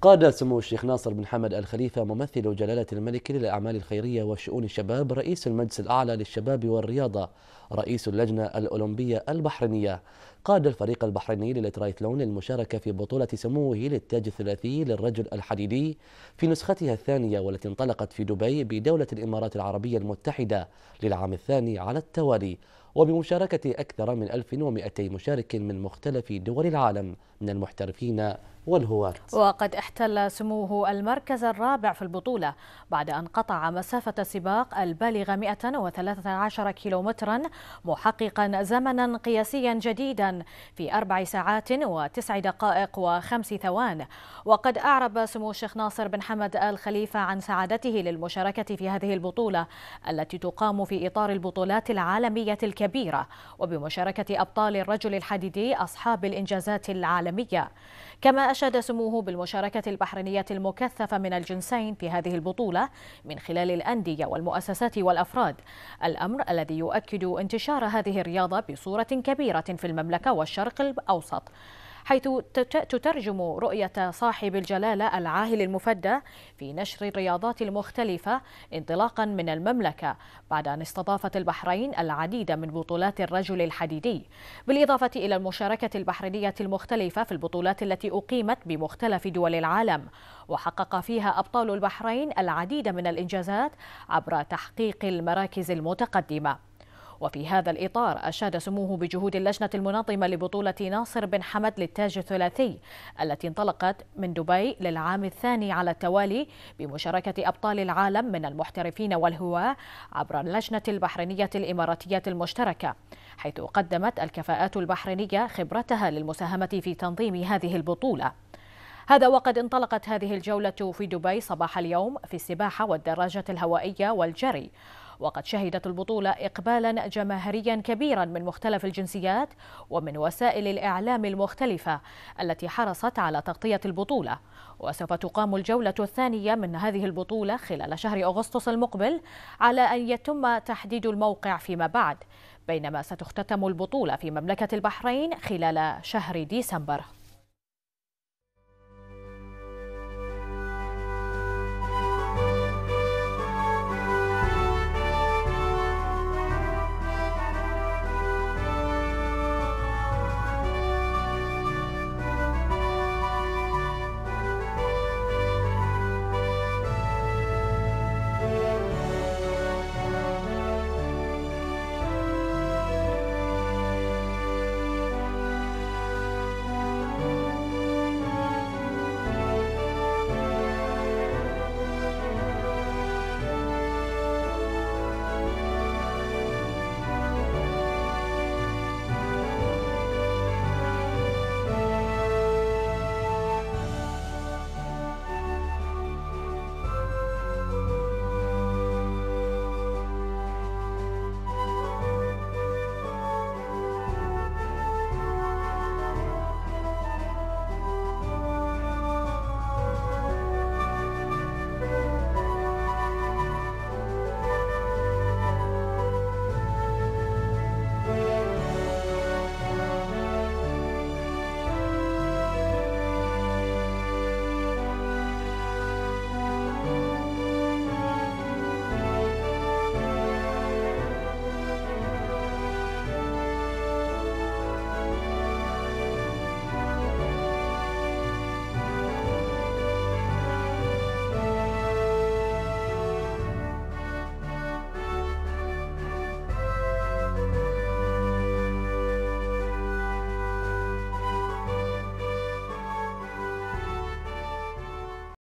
قاد سمو الشيخ ناصر بن حمد آل خليفة ممثل جلالة الملك للأعمال الخيرية وشؤون الشباب رئيس المجلس الأعلى للشباب والرياضة رئيس اللجنة الأولمبية البحرينية، قاد الفريق البحريني للترايثلون للمشاركة في بطولة سموه للتاج الثلاثي للرجل الحديدي في نسختها الثانية، والتي انطلقت في دبي بدولة الإمارات العربية المتحدة للعام الثاني على التوالي، وبمشاركة أكثر من 1200 مشارك من مختلف دول العالم من المحترفين والهواة. وقد احتل سموه المركز الرابع في البطولة بعد أن قطع مسافة السباق البالغة 113 كيلومترا، محققا زمنا قياسيا جديدا في 4 ساعات و9 دقائق و5 ثوان. وقد أعرب سمو الشيخ ناصر بن حمد آل خليفة عن سعادته للمشاركة في هذه البطولة التي تقام في إطار البطولات العالمية الكبيرة، وبمشاركة أبطال الرجل الحديدي أصحاب الإنجازات العالمية. كما أشاد سموه بالمشاركة البحرينية المكثفة من الجنسين في هذه البطولة من خلال الأندية والمؤسسات والأفراد، الأمر الذي يؤكد انتشار هذه الرياضة بصورة كبيرة في المملكة والشرق الأوسط، حيث تترجم رؤية صاحب الجلالة العاهل المفدى في نشر الرياضات المختلفة انطلاقا من المملكة، بعد أن استضافت البحرين العديد من بطولات الرجل الحديدي، بالإضافة إلى المشاركة البحرينية المختلفة في البطولات التي أقيمت بمختلف دول العالم، وحقق فيها أبطال البحرين العديد من الإنجازات عبر تحقيق المراكز المتقدمة. وفي هذا الإطار أشاد سموه بجهود اللجنة المنظمة لبطولة ناصر بن حمد للتاج الثلاثي التي انطلقت من دبي للعام الثاني على التوالي بمشاركة أبطال العالم من المحترفين والهواة عبر اللجنة البحرينية الإماراتية المشتركة، حيث قدمت الكفاءات البحرينية خبرتها للمساهمة في تنظيم هذه البطولة. هذا وقد انطلقت هذه الجولة في دبي صباح اليوم في السباحة والدراجة الهوائية والجري، وقد شهدت البطولة إقبالا جماهيريا كبيرا من مختلف الجنسيات ومن وسائل الإعلام المختلفة التي حرصت على تغطية البطولة. وسوف تقام الجولة الثانية من هذه البطولة خلال شهر أغسطس المقبل، على أن يتم تحديد الموقع فيما بعد، بينما ستختتم البطولة في مملكة البحرين خلال شهر ديسمبر.